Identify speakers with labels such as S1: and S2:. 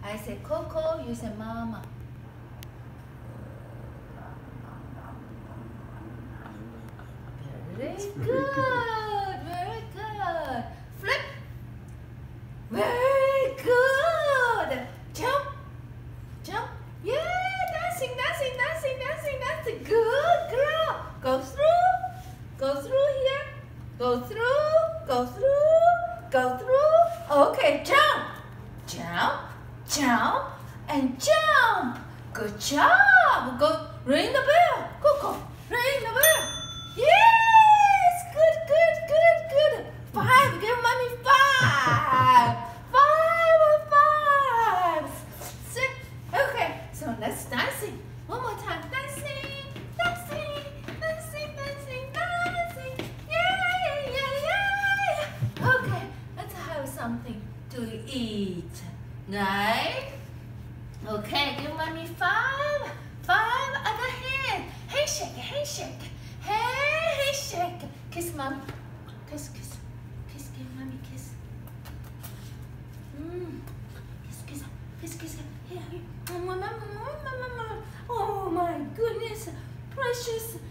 S1: I say Coco, you say Mama. Very good, very good. Flip. Very good. Jump, jump. Yeah, dancing, dancing, dancing, dancing, dancing. Good girl. Go through here. Go through, go through, go through. Okay, jump, jump, jump, and jump. Good job. Go ring the bell. Coco, ring the bell. Yes, good, good, good, good. 5, give mommy 5. 5. 6. Okay, so let's dancing. One more time. Dancing, dancing, dancing, dancing, dancing. Yeah, yeah, yeah, yeah. Okay, let's have something to eat. Right? Okay, give mommy 5. 5 other hand. Handshake, handshake. Handshake. Kiss mommy. Kiss, kiss. Kiss, give mommy kiss. Kiss, kiss. Kiss, kiss. Here, here. Oh my goodness. Precious.